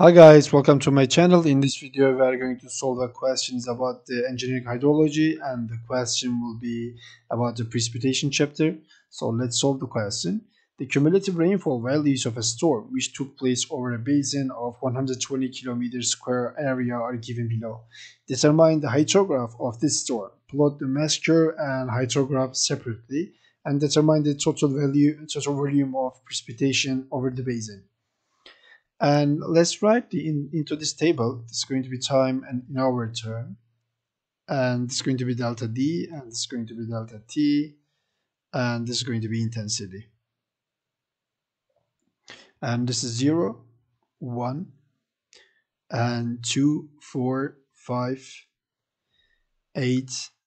Hi guys, welcome to my channel. In this video we are going to solve a questions about the engineering hydrology, and the question will be about the precipitation chapter. So let's solve the question. The cumulative rainfall values of a storm which took place over a basin of 120 kilometers square area are given below. Determine the hyetograph of this storm. Plot the mass curve and hyetograph separately and determine the total volume of precipitation over the basin. And let's write into this table. This is going to be time and in hour term. And this is going to be delta D, and this is going to be delta T, and this is going to be intensity. And this is 0, 1, and 2, 4, 5, 8,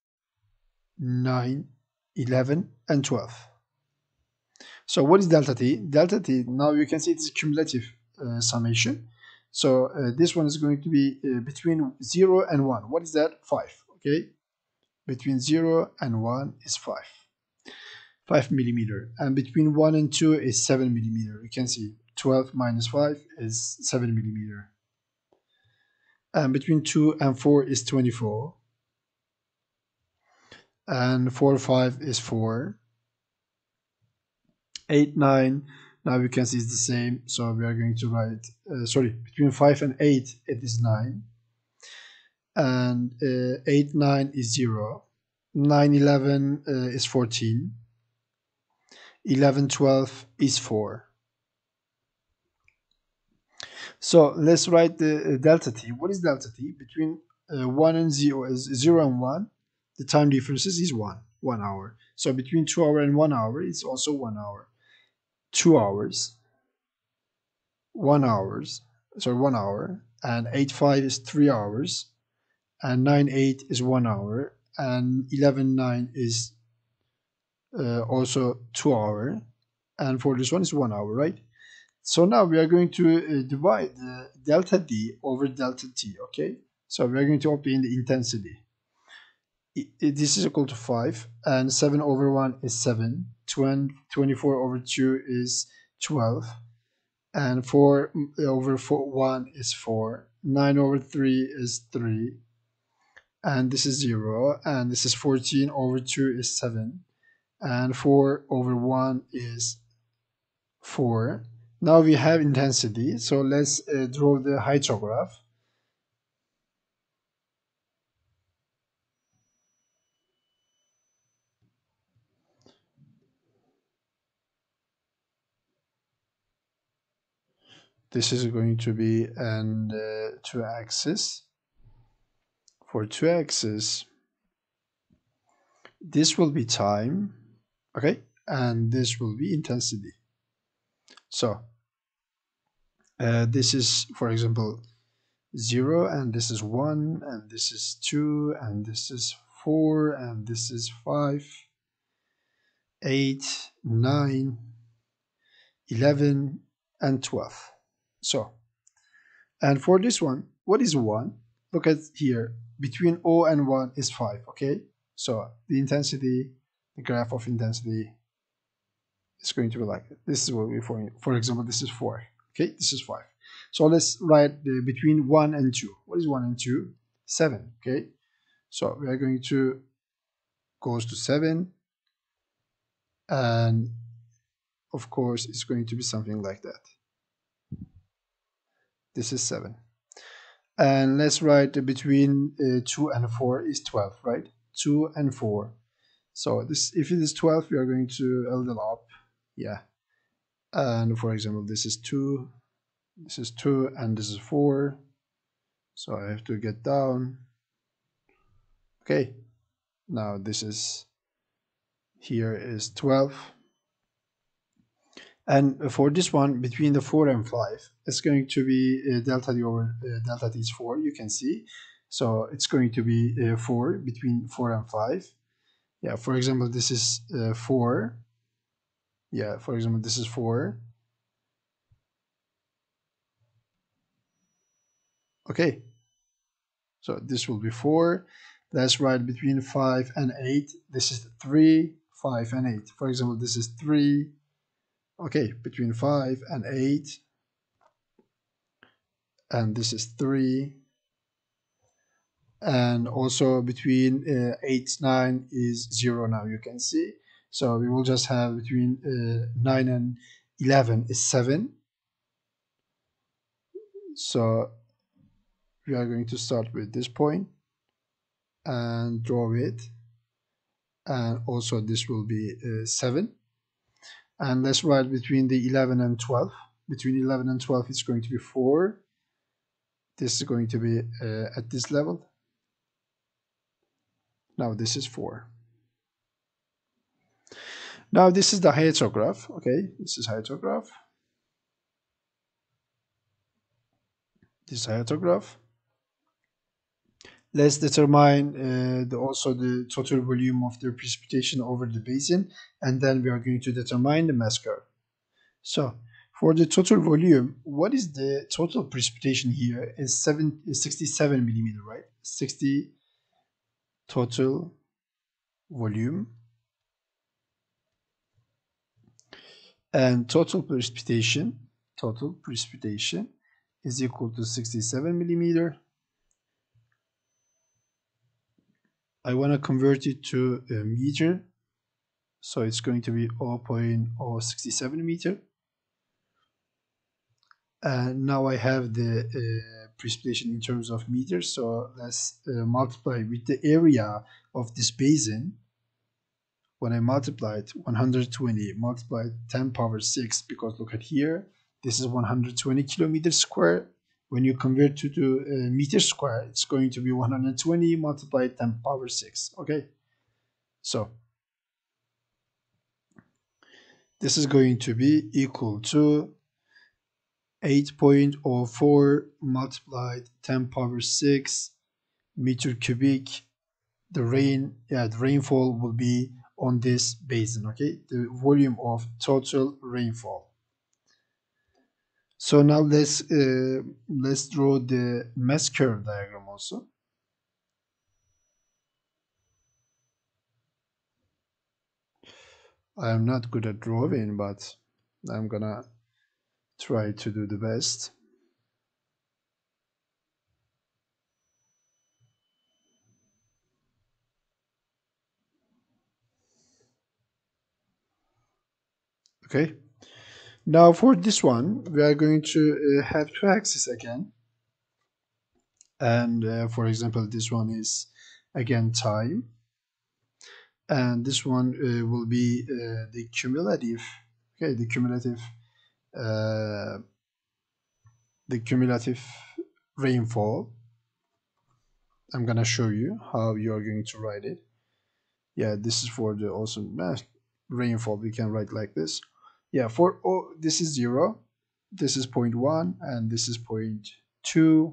9, 11, and 12. So what is delta T? Delta T, now you can see it's cumulative summation. So this one is going to be between 0 and 1. What is that? 5. Okay, between 0 and 1 is 5 millimeter, and between 1 and 2 is 7 millimeter. You can see 12 minus 5 is 7 millimeter, and between 2 and 4 is 24, and 4 5 is 4, 8 9. Now we can see it's the same, so we are going to write, between 5 and 8 it is 9, and 8 9 is 0, 9 11 is 14, 11 12 is 4. So let's write the delta T. What is delta T? Between 1 and 0 is 0 and 1. The time differences is 1 hour. So between 2 hour and 1 hour it's also 1 hour. 2 hours, 1 hour, and 8 5 is 3 hours, and 9 8 is 1 hour, and 11 9 is also 2 hour, and for this one is 1 hour, right? So now we are going to divide delta D over delta T. Okay, so we are going to obtain the intensity. This is equal to 5, and 7 over 1 is 7, 24 over 2 is 12, and 4 over 1 is 4, 9 over 3 is 3, and this is 0, and this is 14 over 2 is 7, and 4 over 1 is 4. Now we have intensity, so let's draw the hyetograph. This is going to be an 2-axis. For 2-axis, this will be time, okay, and this will be intensity. So this is, for example, 0, and this is 1, and this is 2, and this is 4, and this is 5, 8, 9, 11, and 12. So, and for this one, what is 1? Look at here, between 0 and 1 is 5, okay? So the intensity, the graph of intensity is going to be like this. Is what we, for example, this is 4, okay? This is 5. So let's write between 1 and 2. What is 1 and 2? 7, okay? So we are going to goes to 7, and of course it's going to be something like that. This is 7. And let's write between 2 and 4 is 12, right? 2 and 4. So this, if it is 12, we are going to a little up, yeah. And for example, this is 2, this is 2, and this is 4. So I have to get down. Okay. Now this is, here is 12. And for this one, between the 4 and 5, it's going to be delta D over delta T is 4, you can see. So it's going to be 4 between 4 and 5. Yeah, for example, this is 4. Yeah, for example, this is 4. Okay. So this will be 4. Let's write between 5 and 8. This is 3, 5, and 8. For example, this is 3. Okay, between 5 and 8. and this is 3, and also between 8 9 is 0. Now you can see, so we will just have between 9 and 11 is 7. So we are going to start with this point and draw it, and also this will be 7. And let's write between the 11 and 12. Between 11 and 12 it's going to be 4. This is going to be at this level. Now this is 4. Now this is the hyetograph. Okay, this is hyetograph. This is hyetograph. Let's determine also the total volume of the precipitation over the basin, and then we are going to determine the mass curve. So for the total volume, what is the total precipitation here? Is 67 millimeter, right? 60 total volume, and total precipitation is equal to 67 millimeter. I want to convert it to a meter, so it's going to be 0.067 meter. And now I have the precipitation in terms of meters, so let's multiply with the area of this basin. When I multiplied 120 multiplied 10 power 6, because look at here, this is 120 kilometers square. When you convert to meter square, it's going to be 120 multiplied 10 power 6. Okay, so this is going to be equal to 8.04 multiplied 10 power 6 meter cubic. The rainfall will be on this basin. Okay, the volume of total rainfall. So now let's draw the mass curve diagram also. I am not good at drawing, but I'm gonna try to do the best. Okay, now for this one we are going to have two axes again, and for example this one is again time, and this one will be the cumulative. Okay, the cumulative rainfall. I'm gonna show you how you're going to write it. Yeah, this is for the also mass rainfall. We can write like this. Yeah, for this is 0, this is 0.1, and this is 0.2,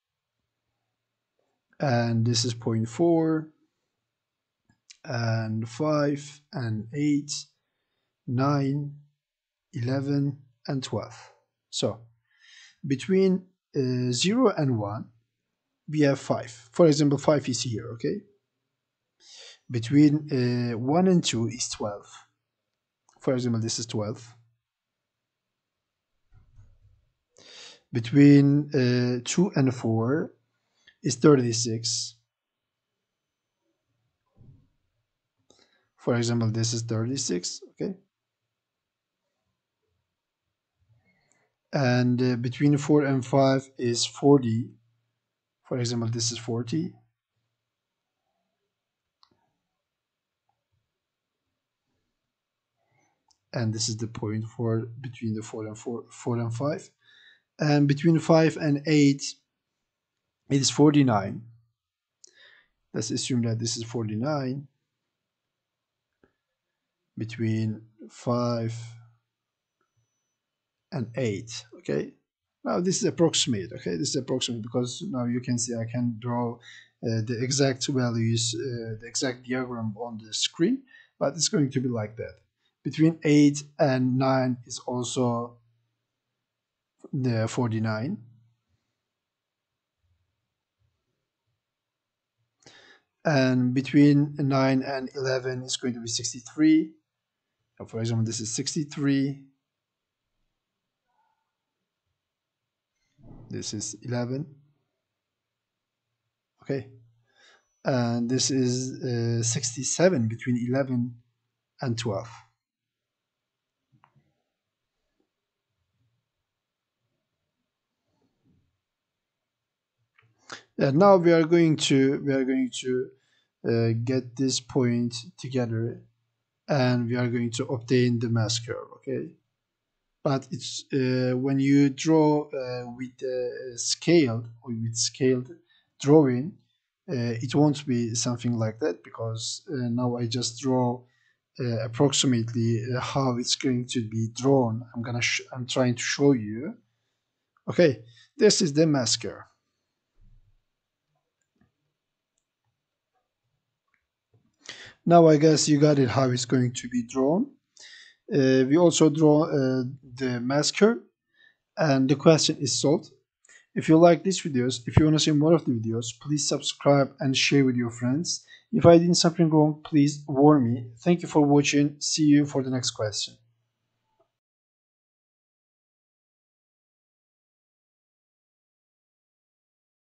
and this is 0.4, and 5, and 8, 9, 11, and 12. So between 0 and 1 we have 5. For example, 5 is here. Okay, between 1 and 2 is 12. For example, this is 12. Between 2 and 4 is 36. For example, this is 36. Okay, and between 4 and 5 is 40. For example, this is 40. And this is the point for between the 4 and 5. And between 5 and 8 it is 49. Let's assume that this is 49. Between 5 and 8. Okay, now this is approximate. Okay, this is approximate because now you can see I can draw the exact values, the exact diagram on the screen, but it's going to be like that. Between 8 and 9 is also the 49. And between 9 and 11 is going to be 63. So for example, this is 63. This is 11. Okay. And this is 67 between 11 and 12. And now we are going to get this point together, and we are going to obtain the mass curve. Okay, but it's when you draw with scaled or with scaled drawing, it won't be something like that, because now I just draw approximately how it's going to be drawn. I'm trying to show you. Okay, this is the mass curve. Now I guess you got it how it's going to be drawn. We also draw the mass curve, and the question is solved. If you like these videos, if you want to see more of the videos, please subscribe and share with your friends. If I did something wrong, please warn me. Thank you for watching. See you for the next question.